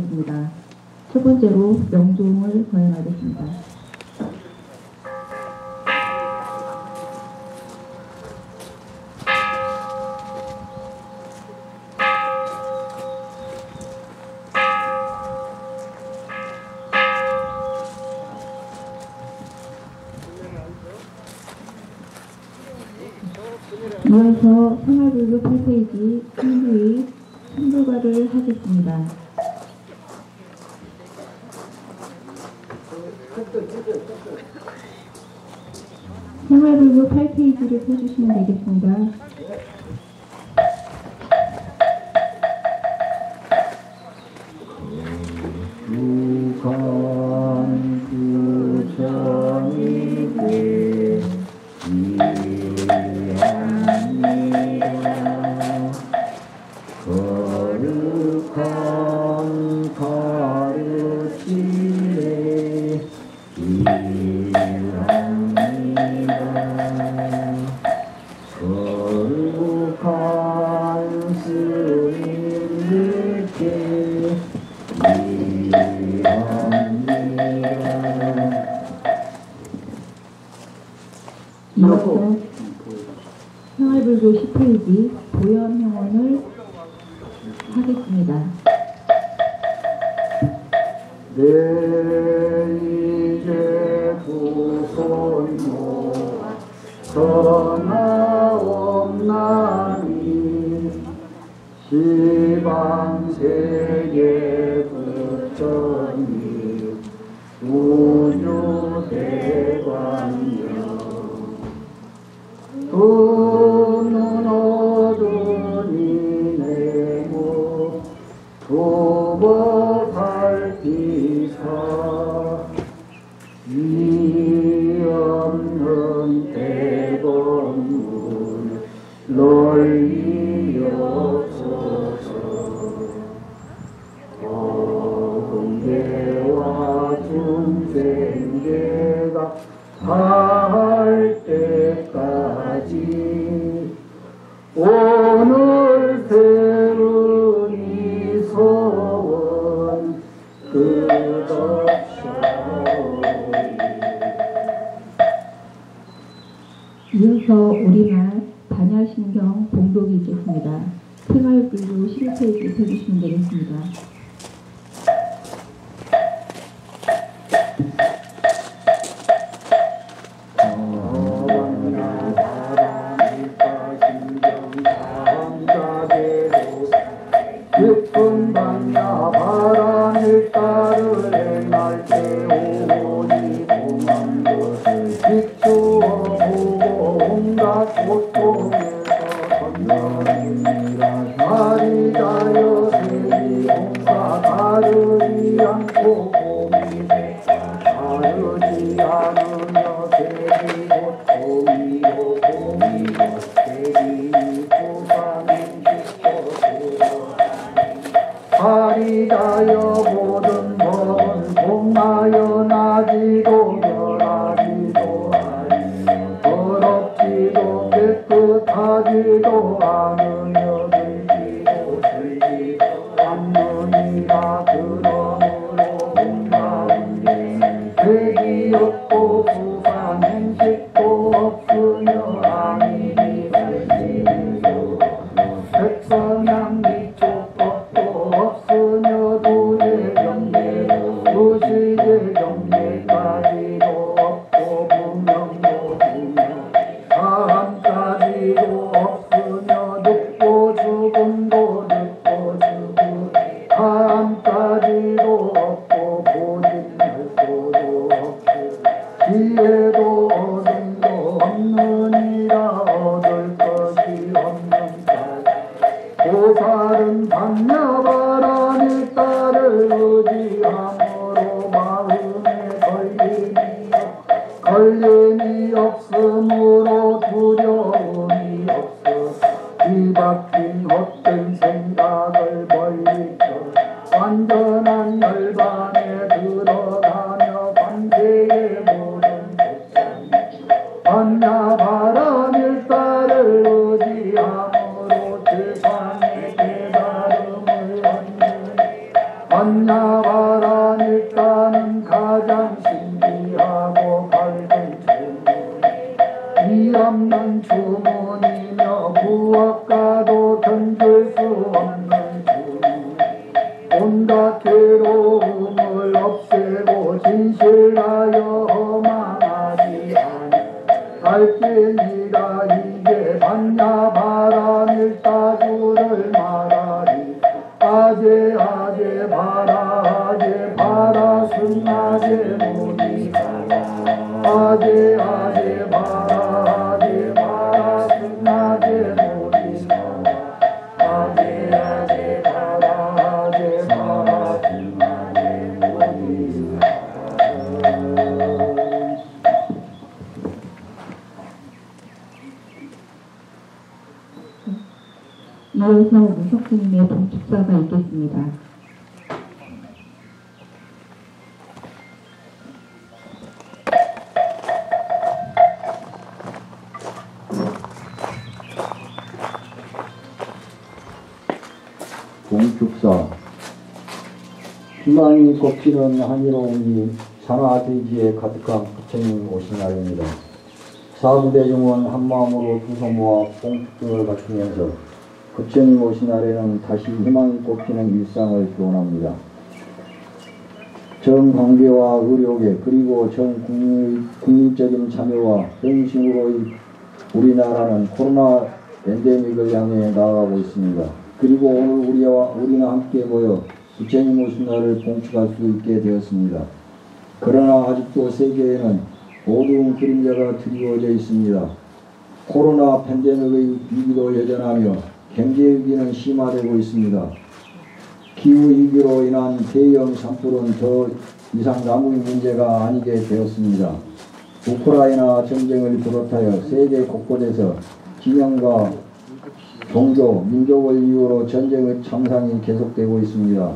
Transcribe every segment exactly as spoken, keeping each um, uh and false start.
하겠습니다. 첫 번째로 명종을 거행하겠습니다. 이어서 생활불교 팔 페이지 신부의 선불과를 하겠습니다. 생활불교 팔 페이지를 펴주시면 되겠습니다. 이어서 생활불교 십 페이지 보현명언을 하겠습니다. 내 이제 부손모 전하옵나니 시방세계 부처님 우주대관령 두눈 어두니 내모 도보살피사 이 없는 대법문 널리옵소서. 공계와 중생계가 할 때까지 오늘 세운이 소원 끝없사오니. 이어서 우리말 반야신경 봉독이 있겠습니다. 생활불교 십일 페이지 펴주시면 되겠습니다. 깊은 방야 바람을 따르 행할 때 오니 공한 것을 비추어 보고 온갖 고통에서 건너니라. 다리자여 세리 공사 다르지 않고 고민에 다르지 않으며 세리 고통이요 고민요 세리 고사는 싶어 다리자여 모든 법은 공하여 나지도 결하지도 아니며 더럽지도 깨끗하지도 않으며 들지도 들지도 않느니라. 그러므로 공마운 예는 죄기 없고 부산 행식도 없으며 아니니 들지도 백성양 없으며 두의 경계 두시의 경계까지도 없고 분명도 분명 다함까지도 없으며 늙고 죽음도 늙고 죽음 다함까지도 없고 보진할고도 없고 지혜도 얻음도 없느니라. 얻을 것이 없는 자 고살은 반야바람이 따를 의지함으로 마음에 걸림이 걸림이 없으므로 두려움이 없어 뒤바뀐 헛된 생각을 멀리쳐 완전한 열반에 들어가며 관세의 모든 복선 반야바람이 따를 의지함으로 세상의 깨달음을 얻는 반야바람 일단은 가장 신비하고 밝은 주문 이 없는 주문이며 무엇과도 견줄 수 없는 주문 온갖 괴로움을 없애고 진실하여 망하지 않을지니라 이게 반야바람일다주를 말하리 아제 아제 바라 아제 바라 승아제 모니 아제 아제 바라 아제 바라 승아제 모니 아제 아제 바라 아제 바라 승아제 모니 이어서 무속스님의 봉축사가 있겠습니다. 봉축사 희망이 꼽히는 한이로운 이 산하대지에 가득한 부처님 오신 날입니다. 사부대중은 한마음으로 두 손 모아 봉축등을 갖추면서 부처님 오신 날에는 다시 희망이 꼽히는 일상을 기원합니다. 정관계와 의료계 그리고 정국민, 국민적인 참여와 헌신으로 우리나라는 코로나 팬데믹을 향해 나아가고 있습니다. 그리고 오늘 우리와 우리는 함께 모여 부처님 오신 날을 봉축할 수 있게 되었습니다. 그러나 아직도 세계에는 어두운 그림자가 드리워져 있습니다. 코로나 팬데믹의 위기도 여전하며 경제 위기는 심화되고 있습니다. 기후위기로 인한 대형 산불은 더 이상 남의 문제가 아니게 되었습니다. 우크라이나 전쟁을 비롯하여 세계 곳곳에서 진영과 종교, 민족을 이유로 전쟁의 참상이 계속되고 있습니다.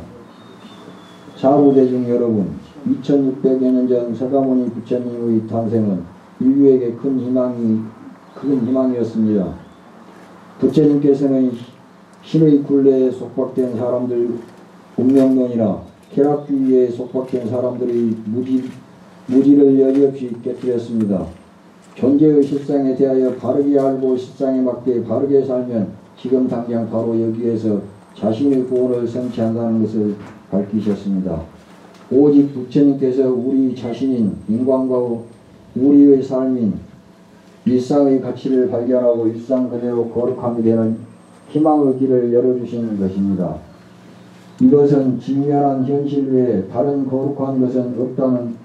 사부대중 여러분, 이천육백여 년 전 서가모니 부처님의 탄생은 인류에게 큰 희망이, 큰 희망이었습니다. 부처님께서는 신의 굴레에 속박된 사람들 운명론이나 쾌락주의에 속박된 사람들의 무지, 무지를 여지없이 깨뜨렸습니다. 존재의 실상에 대하여 바르게 알고 실상에 맞게 바르게 살면 지금 당장 바로 여기에서 자신의 구원을 성취한다는 것을 밝히셨습니다. 오직 부처님께서 우리 자신인 인간과 우리의 삶인 일상의 가치를 발견하고 일상 그대로 거룩함이 되는 희망의 길을 열어주시는 것입니다. 이것은 직면한 현실 외에 다른 거룩한 것은 없다는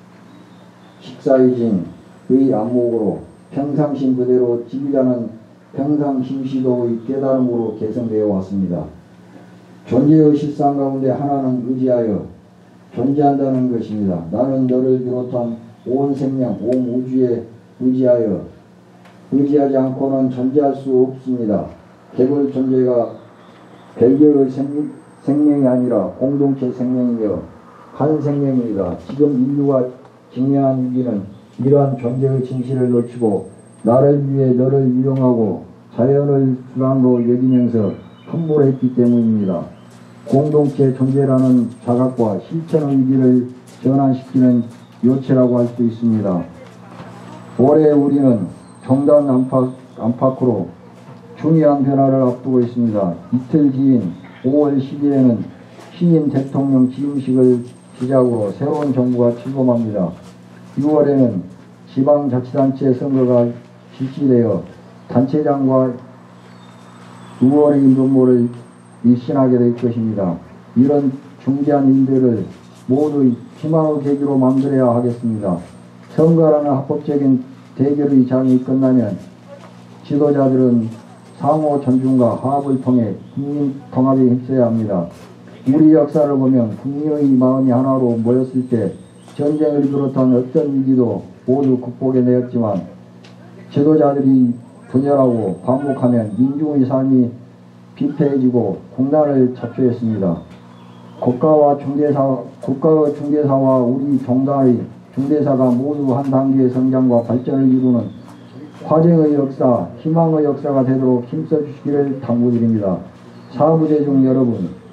식사이징의 안목으로 평상심 그대로 지키자는 평상심시도의 깨달음으로 개성되어 왔습니다. 존재의 실상 가운데 하나는 의지하여 존재한다는 것입니다. 나는 너를 비롯한 온 생명, 온 우주에 의지하여 의지하지 않고는 존재할 수 없습니다. 개별 존재가 별개의 생, 생명이 아니라 공동체 생명이며 한 생명입니다. 지금 인류가 직면한 위기는 이러한 존재의 진실을 놓치고 나를 위해 너를 유용하고 자연을 주관으로 여기면서 함몰했기 때문입니다. 공동체 존재라는 자각과 실천의 위기를 전환시키는 요체라고 할 수 있습니다. 올해 우리는 정단 안팎, 안팎으로 중요한 변화를 앞두고 있습니다. 이틀 뒤인 오월 십일에는 신임 대통령 취임식을 시작으로 새로운 정부가 출범합니다. 유월에는 지방자치단체 선거가 실시되어 단체장과 의원의 면모를 일신하게 될 것입니다. 이런 중대한 일들을 모두 희망의 계기로 만들어야 하겠습니다. 선거라는 합법적인 대결의 장이 끝나면 지도자들은 상호 존중과 화합을 통해 국민 통합에 힘써야 합니다. 우리 역사를 보면 국민의 마음이 하나로 모였을 때 전쟁을 비롯한 어떤 위기도 모두 극복해내었지만 지도자들이 분열하고 반복하면 민중의 삶이 비폐해지고 국난을 자초했습니다. 국가와 중대사, 국가의 중대사와 우리 종단의 중대사가 모두 한 단계의 성장과 발전을 이루는 화정의 역사, 희망의 역사가 되도록 힘써주시기를 당부드립니다. 사부대중 여러분,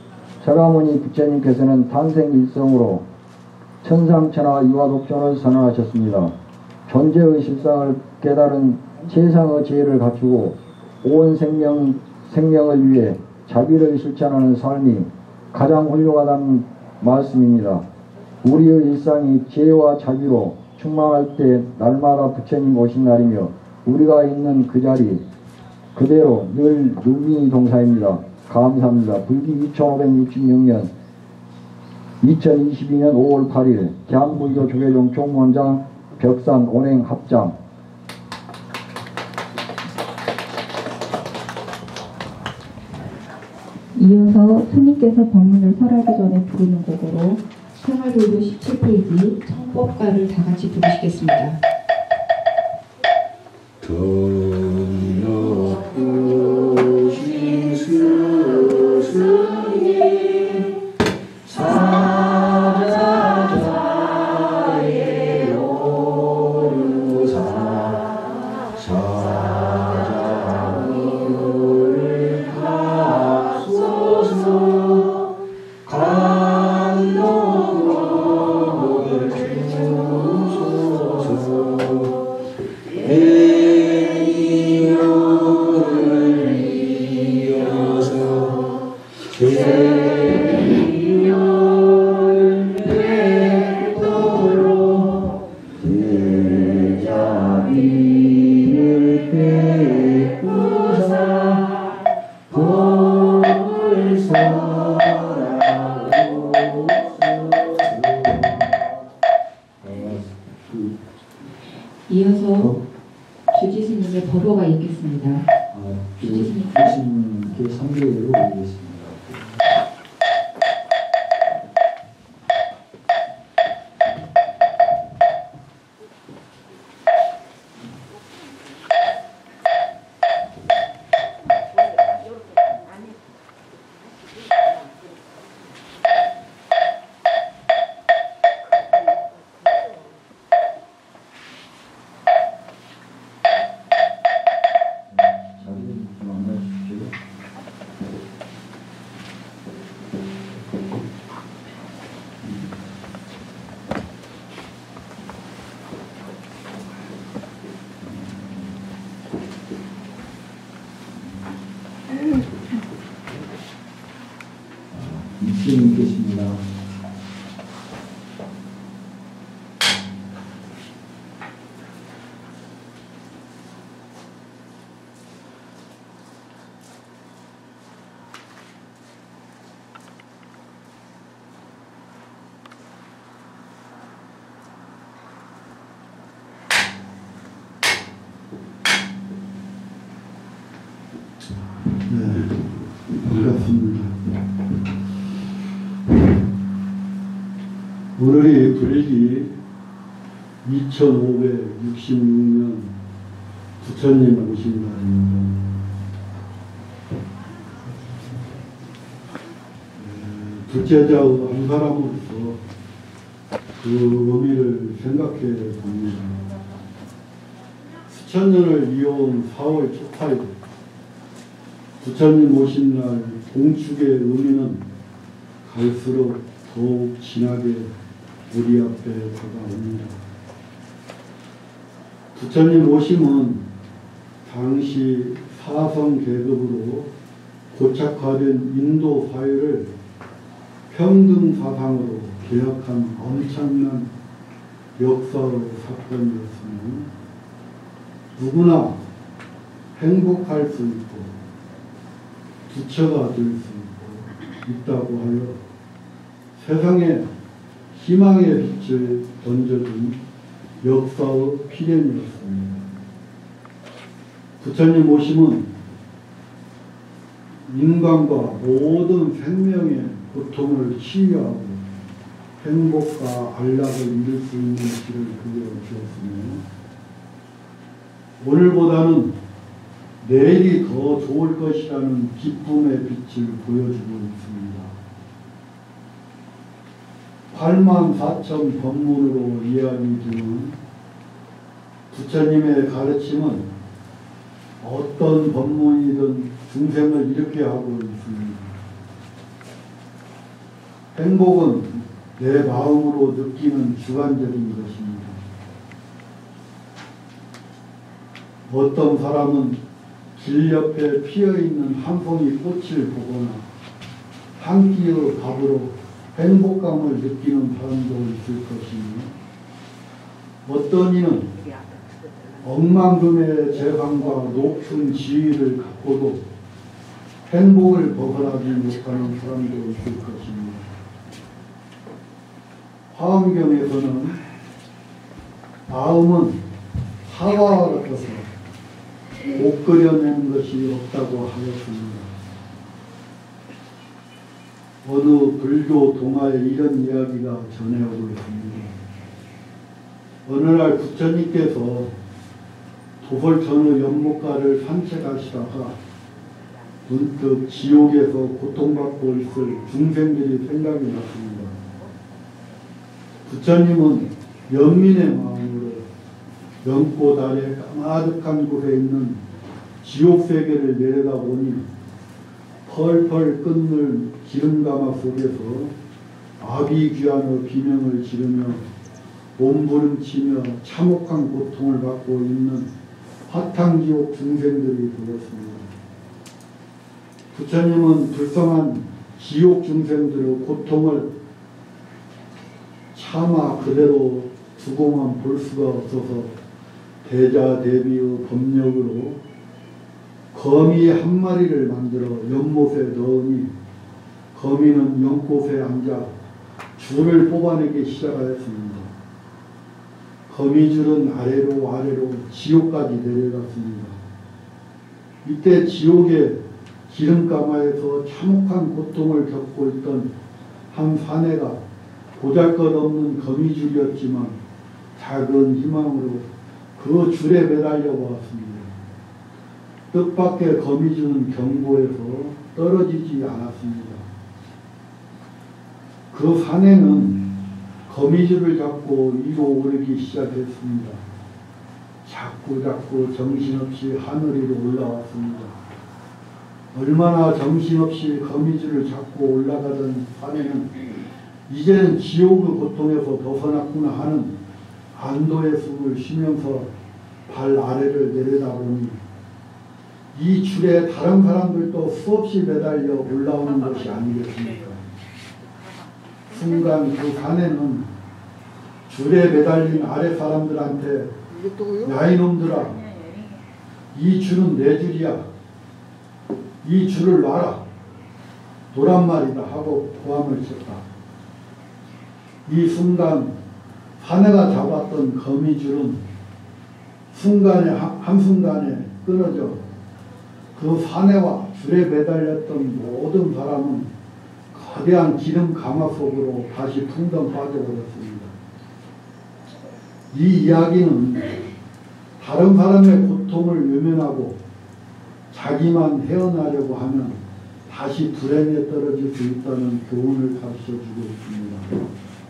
서가모니 부처님께서는 탄생 일성으로 천상천하 이화독존을 선언하셨습니다. 존재의 실상을 깨달은 세상의 지혜를 갖추고 온 생명, 생명을 위해 자비를 실천하는 삶이 가장 훌륭하다는 말씀입니다. 우리의 일상이 지혜와 자비로 충만할 때 날마다 부처님 오신 날이며 우리가 있는 그 자리 그대로 늘 루비니 동사입니다. 감사합니다. 불기 이천오백육십육 년 이천이십이 년 오월 팔일 대한불교 조계종 총무원장 벽산 온행 합장. 이어서 스님께서 법문을 설하기 전에 부르는 곡으로 생활불교 십칠 페이지 청법가를 다 같이 부르시겠습니다. 등력부신 스승님 사자자의 오르사 사자를 합소서 간목을 주소서 애니를 이어서 대의를 뱉도록 대자비를 베푸사 법을 설하옵소서. 이어서 주지스님의 법어가 있겠습니다. 아, 주지스님 그 상대로 올리겠습니다. 읽겠습니다. 네, 반갑습니다. 오늘이 불기 이천오백육십육 년 부처님 오신 날입니다. 둘째자의 한 사람으로서 그 의미를 생각해 봅니다. 수천 년을 이어온 사월 초파일 부처님 오신 날 공축의 의미는 갈수록 더욱 진하게 우리 앞에 다가옵니다. 부처님 오심은 당시 사성 계급으로 고착화된 인도 사회를 평등 사상으로 개혁한 엄청난 역사의 사건이었으니 누구나 행복할 수 있고 부처가 될 수 있고 있다고 하여 세상에 희망의 빛을 던져준 역사의 필연이었습니다. 부처님 오심은 인간과 모든 생명의 고통을 치유하고 행복과 안락을 이룰 수 있는 길을 그려주었으며 오늘보다는 내일이 더 좋을 것이라는 기쁨의 빛을 보여주고 있습니다. 팔만 사천 법문으로 이해하니 되는 부처님의 가르침은 어떤 법문이든 중생을 이렇게 하고 있습니다. 행복은 내 마음으로 느끼는 주관적인 것입니다. 어떤 사람은 길 옆에 피어있는 한 송이 꽃을 보거나 한 끼의 밥으로 행복감을 느끼는 사람도 있을 것이며, 어떤 이는 억만금의 재산과 높은 지위를 갖고도 행복을 벗어나지 못하는 사람도 있을 것입니다. 화엄경에서는 마음은 사과와 같아서 못 그려내는 것이 없다고 하였습니다. 어느 불교 동화에 이런 이야기가 전해오고 있습니다. 어느 날 부처님께서 도솔천의 연못가를 산책하시다가 문득 지옥에서 고통받고 있을 중생들이 생각이 났습니다. 부처님은 연민의 마음으로 연꽃 아래 까마득한 곳에 있는 지옥세계를 내려다보니 펄펄 끓는 기름가마 속에서 아비귀환의 비명을 지르며 몸부림치며 참혹한 고통을 받고 있는 화탕지옥 중생들이 보였습니다. 부처님은 불쌍한 지옥 중생들의 고통을 차마 그대로 두고만 볼 수가 없어서 대자대비의 법력으로 거미 한 마리를 만들어 연못에 넣으니 거미는 연꽃에 앉아 줄을 뽑아내기 시작하였습니다. 거미줄은 아래로 아래로 지옥까지 내려갔습니다. 이때 지옥의 기름가마에서 참혹한 고통을 겪고 있던 한 사내가 보잘것없는 거미줄이었지만 작은 희망으로 그 줄에 매달려 보았습니다. 뜻밖의 거미줄은 경고해서 떨어지지 않았습니다. 그 사내는 거미줄을 잡고 위로 오르기 시작했습니다. 자꾸 자꾸 정신없이 하늘 위로 올라왔습니다. 얼마나 정신없이 거미줄을 잡고 올라가던 사내는 이제는 지옥의 고통에서 벗어났구나 하는 안도의 숨을 쉬면서 발 아래를 내려다보니 이 줄에 다른 사람들도 수없이 매달려 올라오는 것이 아니겠습니까? 순간 그 사내는 줄에 매달린 아래 사람들한테 야 이놈들아, 이 줄은 내 줄이야. 이 줄을 놔라. 노란 말이다 하고 고함을 쳤다. 이 순간 사내가 잡았던 거미줄은 순간에 한순간에 끊어져 그 사내와 줄에 매달렸던 모든 사람은 거대한 기름 가마 속으로 다시 풍덩 빠져버렸습니다. 이 이야기는 다른 사람의 고통을 외면하고 자기만 헤어나려고 하면 다시 불행에 떨어질 수 있다는 교훈을 가르쳐주고 있습니다.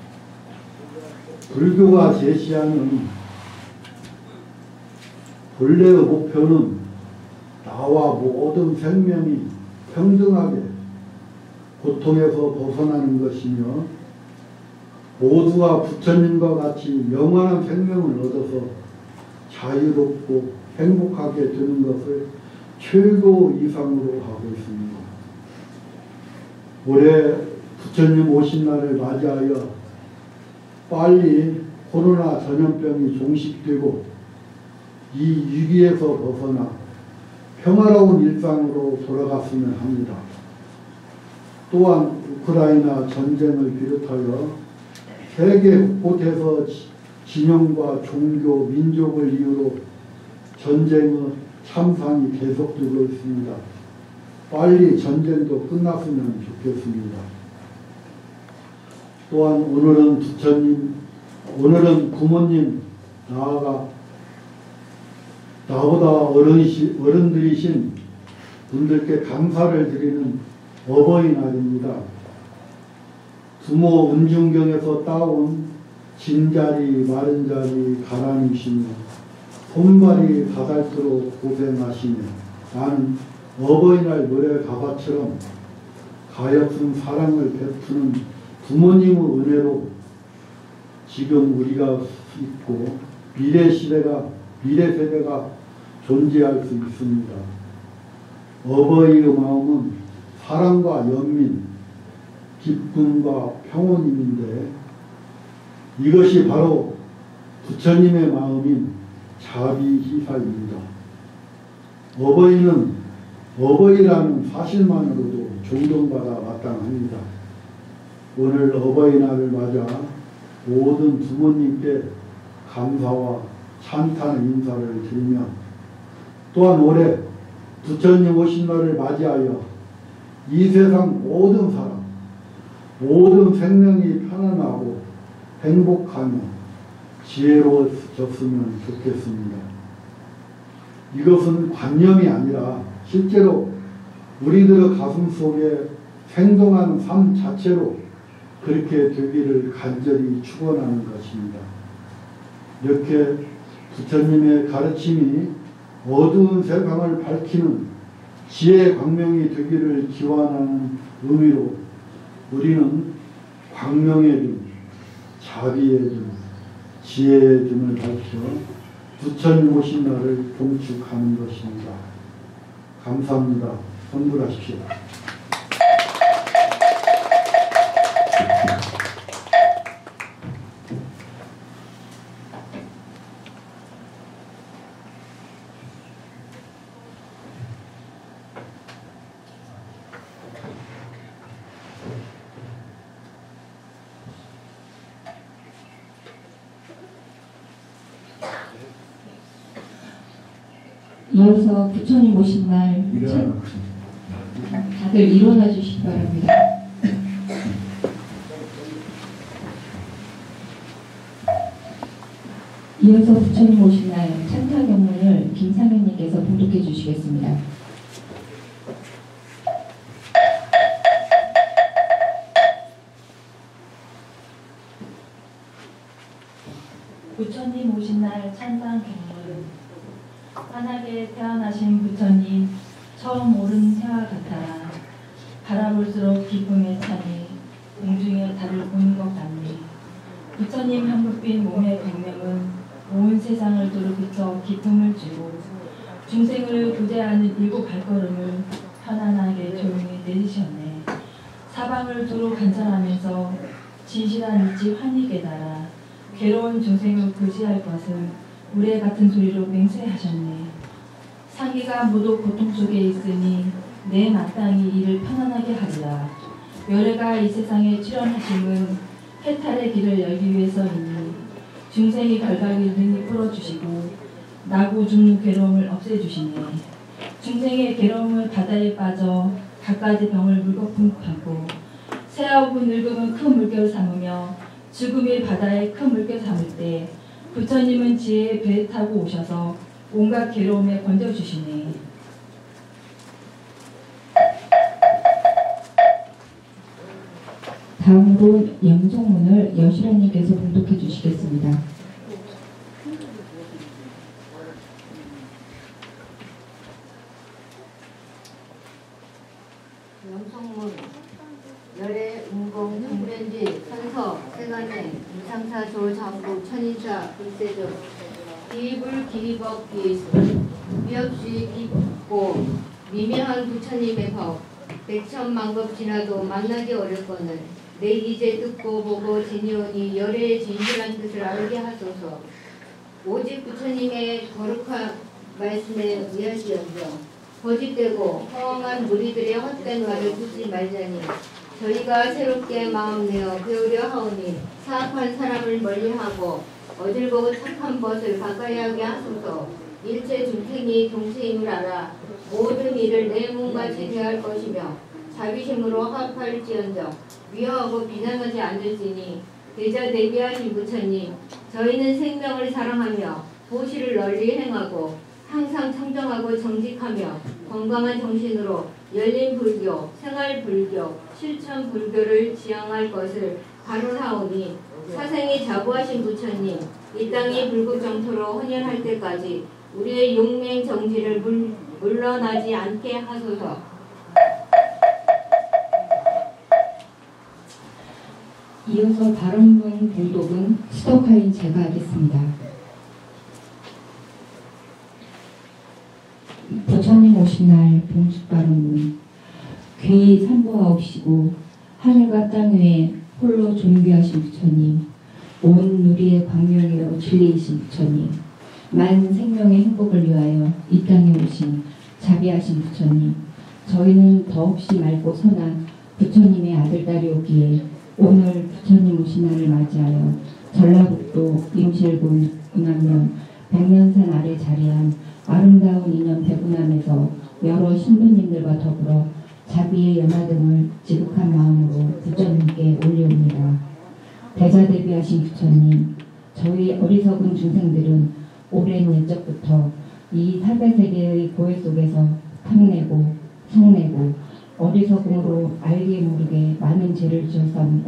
불교가 제시하는 본래의 목표는 나와 모든 생명이 평등하게 고통에서 벗어나는 것이며 모두가 부처님과 같이 영원한 생명을 얻어서 자유롭고 행복하게 되는 것을 최고 이상으로 하고 있습니다. 올해 부처님 오신 날을 맞이하여 빨리 코로나 전염병이 종식되고 이 위기에서 벗어나 평화로운 일상으로 돌아갔으면 합니다. 또한 우크라이나 전쟁을 비롯하여 세계 곳곳에서 진영과 종교, 민족을 이유로 전쟁의 참상이 계속되고 있습니다. 빨리 전쟁도 끝났으면 좋겠습니다. 또한 오늘은 부처님, 오늘은 부모님, 나아가 나보다 어른이시, 어른들이신 분들께 감사를 드리는 어버이날입니다. 부모 은중경에서 따온 진자리, 마른자리, 가랑이시며 손발이 다닳도록 고생하시며 나는 어버이날 노래 가사처럼 가엾은 사랑을 베푸는 부모님의 은혜로 지금 우리가 있고 미래 시대가 미래 세대가 존재할 수 있습니다. 어버이의 마음은 사랑과 연민, 기쁨과 평온임인데 이것이 바로 부처님의 마음인 자비희사입니다. 어버이는 어버이라는 사실만으로도 존경받아 마땅합니다. 오늘 어버이날을 맞아 모든 부모님께 감사와 찬탄의 인사를 드리며 또한 올해 부처님 오신 날을 맞이하여 이 세상 모든 사람, 모든 생명이 편안하고 행복하며 지혜로워졌으면 좋겠습니다. 이것은 관념이 아니라 실제로 우리들의 가슴 속에 생동하는 삶 자체로 그렇게 되기를 간절히 축원하는 것입니다. 이렇게 부처님의 가르침이 어두운 세상을 밝히는 지혜의 광명이 되기를 기원하는 의미로 우리는 광명의 등, 자비의 등, 지혜의 등을 밝혀 부처님 오신 날을 봉축하는 것입니다. 감사합니다. 선물하십시오. 이어서 부처님 오신 날 첫, 다들 일어나 주시기 바랍니다. 이어서 부처님 오신 날 찬타 경문을 김상현님께서 봉독해 주시겠습니다. 부처님 오신 날 찬상 경문. 환하게 태어나신 부처님 처음 오른 해와 같아 바라볼수록 기쁨에 차니 공중에 달을 보는 것 같니. 부처님 향긋빛 몸의 백명은 온 세상을 두루 비춰 기쁨을 주고 중생을 구제하는 일곱 발걸음을 편안하게 조용히 내리셨네. 사방을 두루 관찰하면서 진실한 이치 환히 깨달아 괴로운 중생을 구제할 것을 우레 같은 소리로 맹세하셨네. 상기가 모두 고통 속에 있으니 내 마땅히 이를 편안하게 하리라. 멸애가 이 세상에 출현하심은 해탈의 길을 열기 위해서이니 중생이 결박을 능히 풀어주시고 나고 죽는 괴로움을 없애주시네. 중생의 괴로움을 바다에 빠져 갖가지 병을 물거품 하고 새하고 늙음은 큰 물결 삼으며 죽음이 바다에 큰 물결 삼을 때 부처님은 지혜의 배 타고 오셔서 온갖 괴로움에 건져주시네. 다음으로 영종문을 여실아님께서 봉독해 주시겠습니다. 영성문 열애 운공 정변지 선서 세간에 이상사 조장구 천인사 불세조 기입을 기입업 기입은 위없이 깊고 미묘한 부처님의 법 백천만급 지나도 만나기 어렵거늘 내 이제 듣고 보고 지니오니 열애의 진실한 뜻을 알게 하소서. 오직 부처님의 거룩한 말씀에 의하시언정 거짓되고 허황한 무리들의 헛된 말을 듣지 말자니 저희가 새롭게 마음 내어 배우려 하오니 사악한 사람을 멀리하고 어질보고 착한 것을 가까이 하게 하소서. 일체 중생이 동체임을 알아 모든 일을 내 몸같이 대할 것이며 자비심으로 합할지언정 위하고 비난하지 않을지니 대자 대비하신 부처님 저희는 생명을 사랑하며 보시를 널리 행하고 항상 청정하고 정직하며 건강한 정신으로 열린 불교, 생활 불교, 실천 불교를 지향할 것을 가로사오니 사생이 자부하신 부처님 이 땅이 불국정토로 헌혈할 때까지 우리의 용맹 정지를 물, 물러나지 않게 하소서. 이어서 발언문 봉독은 수덕하인 제가 하겠습니다. 부처님 오신 날 봉축 발언문. 귀 삼보하옵시고 하늘과 땅 위에 홀로 존귀하신 부처님, 온 누리의 광명이여 진리이신 부처님, 만 생명의 행복을 위하여 이 땅에 오신 자비하신 부처님, 저희는 더없이 맑고 선한 부처님의 아들딸이 오기에 오늘 부처님 오신 날을 맞이하여 전라북도 임실군 운암면 백년산 아래 자리한 아름다운 인연 대구남에서 여러 신부님들과 더불어 자비의 연화등을 지극한 마음으로 부처님께 올리옵니다. 대자대비하신 부처님, 저희 어리석은 중생들은 오랜 옛적부터 이 사배세계의 고해 속에서 탐내고 성내고 어리석음으로 알게 모르게 많은 죄를 지었사옵니다.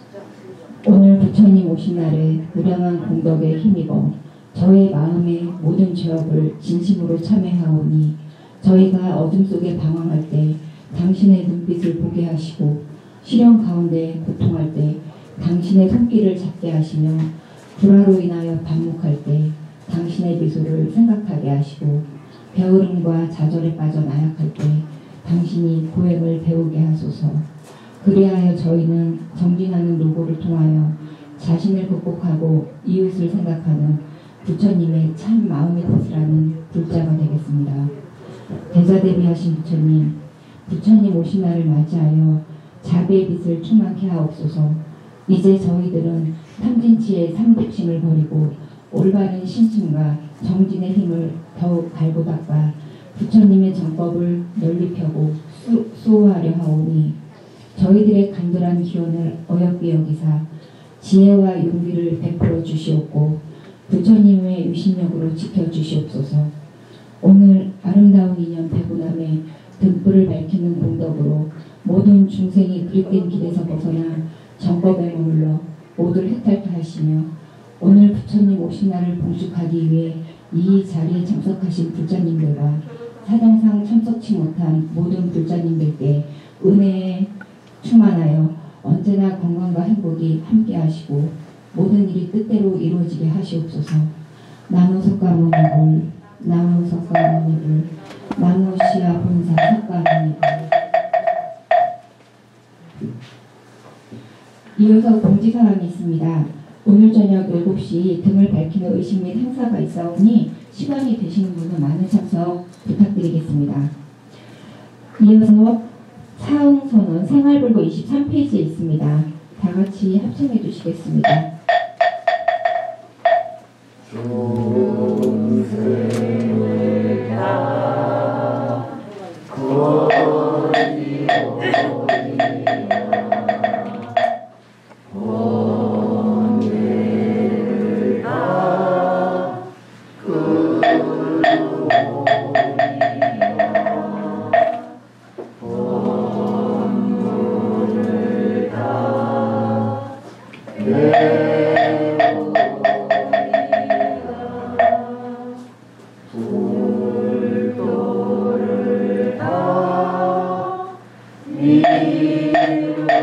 오늘 부처님 오신 날에 무량한 공덕에 힘입어 저의 마음의 모든 죄업을 진심으로 참회하오니 저희가 어둠 속에 방황할 때 당신의 눈빛을 보게 하시고 시련 가운데 고통할 때 당신의 손길을 잡게 하시며 불화로 인하여 반목할 때 당신의 미소를 생각하게 하시고 게으름과 좌절에 빠져 나약할 때 당신이 고행을 배우게 하소서. 그리하여 저희는 정진하는 노고를 통하여 자신을 극복하고 이웃을 생각하는 부처님의 참 마음의 뜻을 아는 불자가 되겠습니다. 대자대비하신 부처님, 부처님 오신 날을 맞이하여 자비의 빛을 충만케 하옵소서. 이제 저희들은 탐진치의 삼급심을 버리고 올바른 신심과 정진의 힘을 더욱 갈고 닦아 부처님의 정법을 널리 펴고 수, 수호하려 하오니 저희들의 간절한 기원을 어여삐 여기사 지혜와 용기를 베풀어 주시옵고 부처님의 유신력으로 지켜주시옵소서. 오늘 아름다운 인연 배구남의 등불을 밝히는 공덕으로 모든 중생이 그릇된 길에서 벗어나 정법에 머물러 모두를 해탈케 하시며 오늘 부처님 오신 날을 봉축하기 위해 이 자리에 참석하신 불자님들과 사정상 참석치 못한 모든 불자님들께 은혜에 충만하여 언제나 건강과 행복이 함께 하시고 모든 일이 뜻대로 이루어지게 하시옵소서. 나무 석가모니불, 나무 석가모니불, 나무 시아 본사 석가모니불. 이어서 공지사항이 있습니다. 오늘 저녁 일곱 시 등을 밝히는 의식 및 행사가 있사오니 시간이 되시는 분은 많은 참석 부탁드리겠습니다. 이어서 사응선언 생활불고 이십삼 페이지에 있습니다. 다 같이 합창해 주시겠습니다. 중생을 다 거리오리여 원해를 다 끌어오리여 원문을 다 불도를 다 이루리라.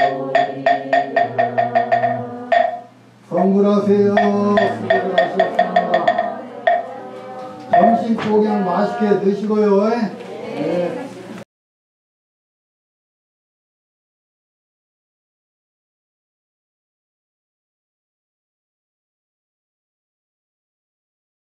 성불하세요. 수고를 하셨습니다. 점심 고경 맛있게 드시고요.